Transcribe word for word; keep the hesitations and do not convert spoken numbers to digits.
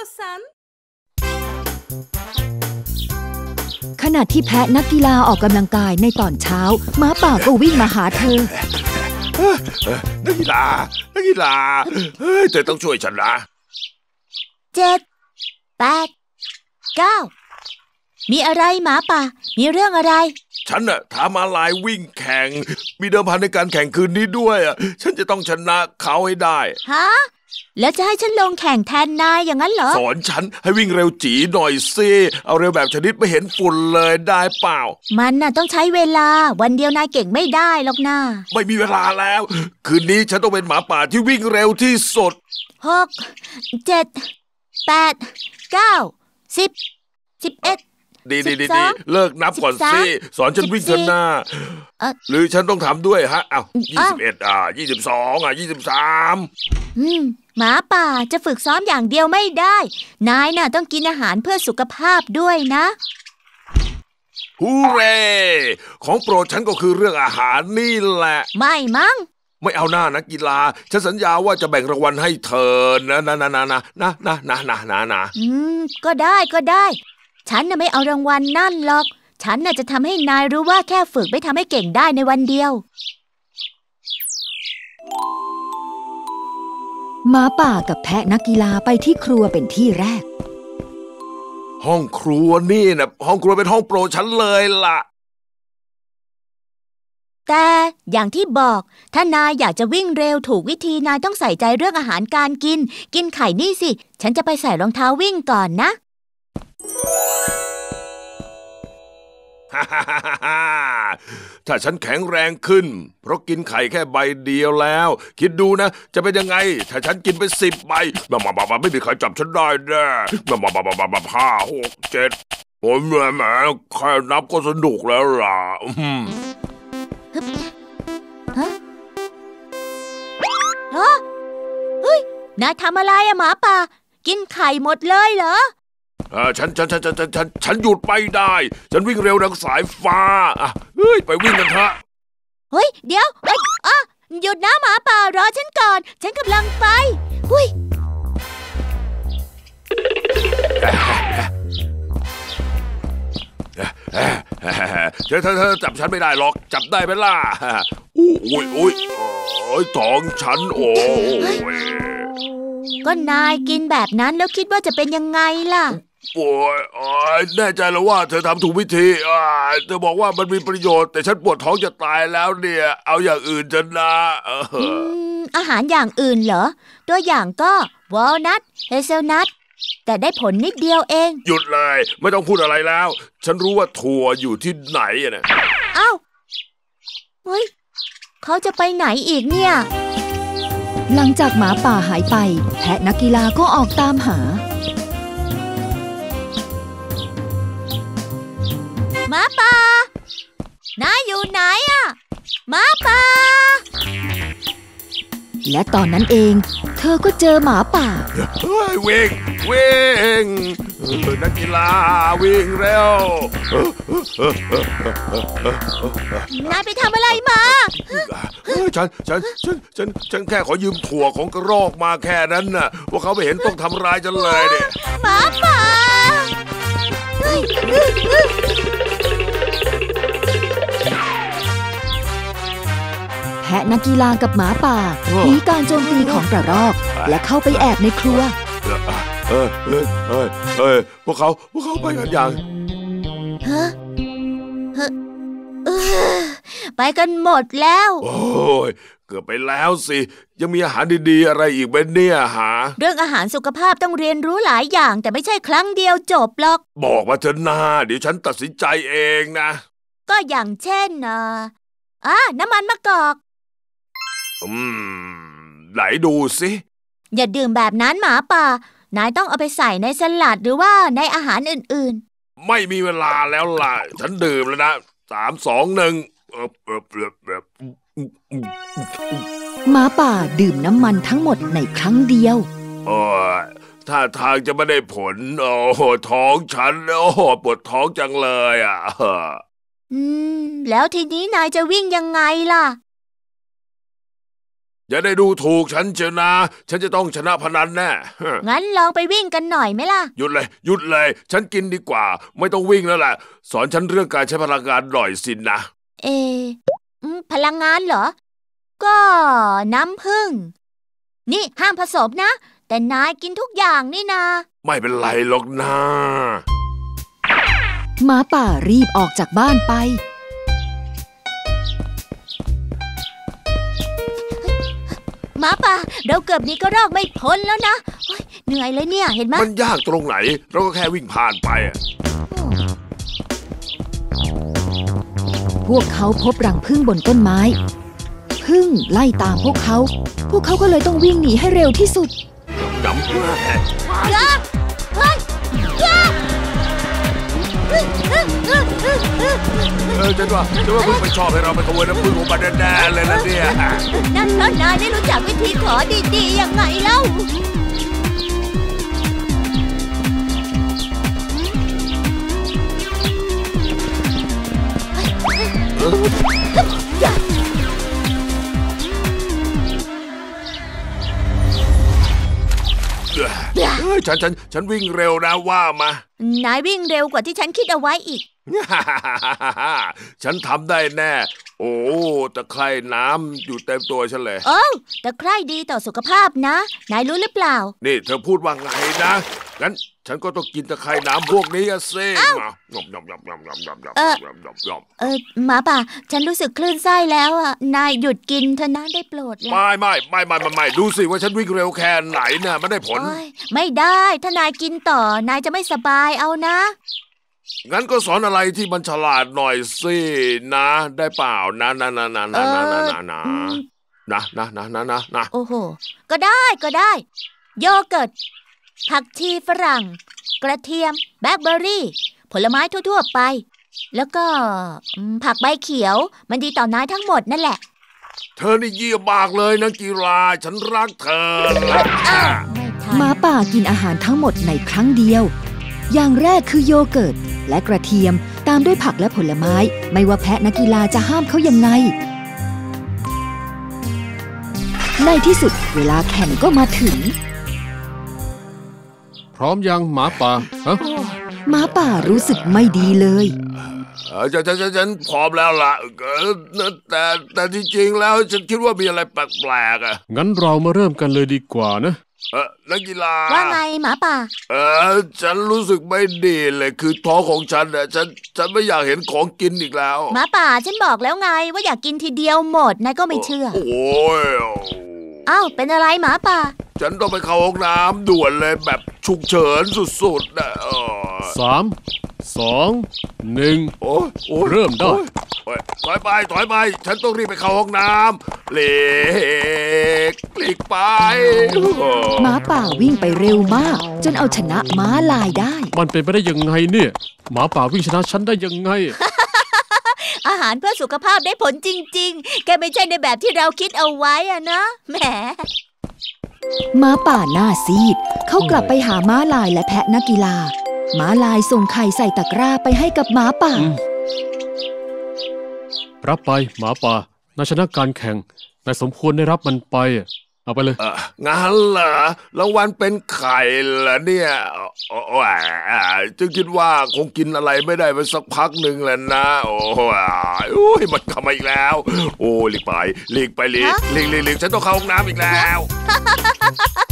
さんขณะที่แพะนักกีฬาออกกำลังกายในตอนเช้าหมาป่าก็วิ่งมาหาเธอนักกีฬานักกีฬาเฮ้ยเธอต้องช่วยฉันนะเจ็ดแปดเก้ามีอะไรหมาป่ามีเรื่องอะไรฉันน่ะท้าม้าลายวิ่งแข่งมีเดิมพันในการแข่งคืนนี้ด้วยอ่ะฉันจะต้องชนะเขาให้ได้ฮะแล้วจะให้ฉันลงแข่งแทนนายอย่างนั้นเหรอสอนฉันให้วิ่งเร็วจีหน่อยสิเอาเร็วแบบชนิดไม่เห็นฝุ่นเลยได้เปล่ามันน่ะต้องใช้เวลาวันเดียวนายเก่งไม่ได้หรอกนะไม่มีเวลาแล้วคืนนี้ฉันต้องเป็นหมาป่าที่วิ่งเร็วที่สุดหกเจ็ดแปดเก้าสิบสิบเอ็ดดีดีดีเลิกนับก่อนสิสอนฉันวิ่งเถอะหน้าหรือฉันต้องทำด้วยฮะอ้าวยี่สิบเอ็ดอ่ะยี่สิบสองอ่ะยี่สิบสามอืมหมาป่าจะฝึกซ้อมอย่างเดียวไม่ได้นายน่ะต้องกินอาหารเพื่อสุขภาพด้วยนะฮูเร่ของโปรดฉันก็คือเรื่องอาหารนี่แหละไม่มั้งไม่เอาหน้านักกีฬาฉันสัญญาว่าจะแบ่งรางวัลให้เธอนะนะนะนะนะนะนะนะนะนะนะอืมก็ได้ก็ได้ฉันน่ะไม่เอารางวัลนั่นหรอกฉันน่ะจะทำให้นายรู้ว่าแค่ฝึกไม่ทำให้เก่งได้ในวันเดียวหมาป่ากับแพะนักกีฬาไปที่ครัวเป็นที่แรกห้องครัวนี่นะห้องครัวเป็นห้องโปรดฉันเลยล่ะแต่อย่างที่บอกถ้านายอยากจะวิ่งเร็วถูกวิธีนายต้องใส่ใจเรื่องอาหารการกินกินไข่นี่สิฉันจะไปใส่รองเท้าวิ่งก่อนนะถ้าฉันแข็งแรงขึ้นเพราะกินไข่แค่ใบเดียวแล้วคิดดูนะจะเป็นยังไงถ้าฉันกินไปสิบใบมามามาไม่มีใครจับฉันได้แน่มามามามามาห้าหกเจ็ดผมแหมแหมแค่นับก็สนุกแล้วล่ะฮะฮะเฮ้ยนายทำอะไรอะหมาป่ากินไข่หมดเลยเหรออ่าฉันฉันฉันฉันฉันฉันหยุดไม่ได้ฉันวิ่งเร็วดังสายฟ้าอ่ะเฮ้ยไปวิ่งกันเถอะเฮ้ยเดี๋ยวเฮ้ยอ่ะหยุดนะหมาป่ารอฉันก่อนฉันกำลังไปหุ้ยเธอเธอเธอจับฉันไม่ได้หรอกจับได้ไหมล่ะอุ้ยอุ้ยโอ้ยท้องฉันโอ้ยก็นายกินแบบนั้นแล้วคิดว่าจะเป็นยังไงล่ะโอ้ยแน่ใจแล้วว่าเธอทำถูกวิธีเธอบอกว่ามันมีประโยชน์แต่ฉันปวดท้องจะตายแล้วเนี่ยเอาอย่างอื่นจะนะอาหารอย่างอื่นเหรอตัวอย่างก็วอลนัทเฮเซลนัทแต่ได้ผลนิดเดียวเองหยุดเลยไม่ต้องพูดอะไรแล้วฉันรู้ว่าถั่วอยู่ที่ไหนนะเอ้าเฮ้ยเขาจะไปไหนอีกเนี่ยหลังจากหมาป่าหายไปแพะนักกีฬาก็ออกตามหาหมาป่านายอยู่ไหนอะหมาป่าและตอนนั้นเองเธอก็เจอหมาป่าเฮ้ยวิ่งวิ่งนักกีฬาวิ่งเร็วนายไปทำอะไรมาฉันฉันฉันฉันฉันแค่ขอยืมถั่วของกระรอกมาแค่นั้นน่ะว่าเขาไม่เห็นต้องทำร้ายฉันเลยเนี่ยหมาป่าแพะนักกีฬากับหมาป่าหนีการโจมตีของกระรอกและเข้าไปแอบในครัวเฮ้ยเฮ้ยเฮ้ยเฮ้ยพวกเขาพวกเขาไปกันยังฮะไปกันหมดแล้วโอ้ยเกือบไปแล้วสิยังมีอาหารดีๆอะไรอีกไหมเนี่ยหาเรื่องอาหารสุขภาพต้องเรียนรู้หลายอย่างแต่ไม่ใช่ครั้งเดียวจบหรอกบอกมาเถอะนะเดี๋ยวฉันตัดสินใจเองนะก็อย่างเช่นอ่ะอ่ะน้ำมันมะกอกอืมไหนดูสิอย่าดื่มแบบนั้นหมาป่านายต้องเอาไปใส่ในสลัดหรือว่าในอาหารอื่นๆไม่มีเวลาแล้วล่ะฉันดื่มแล้วนะสามสองหนึ่งหมาป่าดื่มน้ำมันทั้งหมดในครั้งเดียวโอ้ยถ้าทางจะไม่ได้ผลโอ้โหท้องฉันโอ้โหปวดท้องจังเลยอ่ะอืมแล้วทีนี้นายจะวิ่งยังไงล่ะอย่าได้ดูถูกฉันเจ้านะฉันจะต้องชนะพนันแน่งั้นลองไปวิ่งกันหน่อยไหมล่ะหยุดเลยหยุดเลยฉันกินดีกว่าไม่ต้องวิ่งแล้วแหละสอนฉันเรื่องการใช้พลังงานหน่อยสินะเอพลังงานเหรอก็น้ำผึ้งนี่ห้ามผสมนะแต่นายกินทุกอย่างนี่นาไม่เป็นไรหรอกนะหมาป่ารีบออกจากบ้านไปหมาป่าเราเกือบหนีกระรอกไม่พ้นแล้วนะเหนื่อยเลยเนี่ยเห็นไหมมันยากตรงไหนเราก็แค่วิ่งผ่านไปพวกเขาพบรังผึ้งบนต้นไม้ผึ้งไล่ตามพวกเขาพวกเขาก็เลยต้องวิ่งหนีให้เร็วที่สุดจำเพื่ออย่าเฮ้ยอย่าเออฉันว่าฉันว่าเพิ่งไปชอบให้เราไปขโมยน้ำผึ้งของมันแน่ๆเลยนะเนี่ยนั่นเพราะนายไม่รู้จักวิธีขอดีๆยังไงเล่าฉันฉันฉันวิ่งเร็วนะว่ามานายวิ่งเร็วกว่าที่ฉันคิดเอาไว้อีกฉันทำได้แน่โอ้ตะไคร่น้ำอยู่เต็มตัวฉันเลยโอ้ตะไคร่ดีต่อสุขภาพนะนายรู้หรือเปล่านี่เธอพูดว่าไงนะงั้นฉันก็ต้องกินตะไคร่น้ำพวกนี้อะสิเออเออหมาป่าฉันรู้สึกคลื่นไส้แล้วอ่ะนายหยุดกินเถอะนะได้โปรดแล้วไม่ไม่ไม่ไม่ไม่ดูสิว่าฉันวิ่งเร็วแค่ไหนน่ะไม่ได้ผลไม่ได้ถ้านายกินต่อนายจะไม่สบายเอานะงั้นก็สอนอะไรที่มันฉลาดหน่อยสินะได้เปล่านะนะนะนะนะนะนะนะนะนะนะนะนะนะโอ้โหก็ได้ก็ได้โยเกิร์ตผักชีฝรั่งกระเทียมแบล็คเบอร์รี่ผลไม้ทั่วๆไปแล้วก็ผักใบเขียวมันดีต่อนายทั้งหมดนั่นแหละเธอนี่เยี่ยมมากเลยนักกีฬาฉันรักเธอหมาป่ากินอาหารทั้งหมดในครั้งเดียวอย่างแรกคือโยเกิร์ตและกระเทียมตามด้วยผักและผลไม้ไม่ว่าแพะนักกีฬาจะห้ามเขายังไงในที่สุดเวลาแข่งก็มาถึงพร้อมยังหมาป่าฮะหมาป่ารู้สึกไม่ดีเลยฉันฉันฉันพร้อมแล้วล่ะแต่แต่จริงๆแล้วฉันคิดว่ามีอะไรแปลกๆอ่ะงั้นเรามาเริ่มกันเลยดีกว่านะเออนักกีฬาว่าไงหมาป่าเออฉันรู้สึกไม่ดีเลยคือท้องของฉันอ่ะฉันฉันไม่อยากเห็นของกินอีกแล้วหมาป่าฉันบอกแล้วไงว่าอยากกินทีเดียวหมดนายก็ไม่เชื่อโอ้ยอ้าวเป็นอะไรหมาป่าฉันต้องไปเข้าห้องน้ำด่วนเลยแบบฉุกเฉินสุดๆนะสามสองหนึ่งเริ่มได้ถอยไปถอยไปฉันต้องรีบไปเข้าห้องน้ำเล็กหลีกไปหมาป่าวิ่งไปเร็วมากจนเอาชนะม้าลายได้มันเป็นไปได้ยังไงเนี่ยหมาป่าวิ่งชนะฉันได้ยังไงอาหารเพื่อสุขภาพได้ผลจริงๆแกไม่ใช่ในแบบที่เราคิดเอาไว้อะนะแหมหมาป่าหน้าซีดเขากลับไปหาม้าลายและแพะนักกีฬาม้าลายส่งไข่ใส่ตะกร้าไปให้กับหมาป่ารับไปหมาป่านายชนะการแข่งนายสมควรได้รับมันไปเอาไปเลยงั้นเหรอรางวัลเป็นไข่เหรอเนี่ยโอ้ยจึงคิดว่าคงกินอะไรไม่ได้ไปสักพักหนึ่งแล้วนะโอ้ยมันทำมาอีกแล้วโอ้หลีกไปหลีกไปหลีกหลีกหลีกฉันต้องเข้าห้องน้ำอีกแล้ว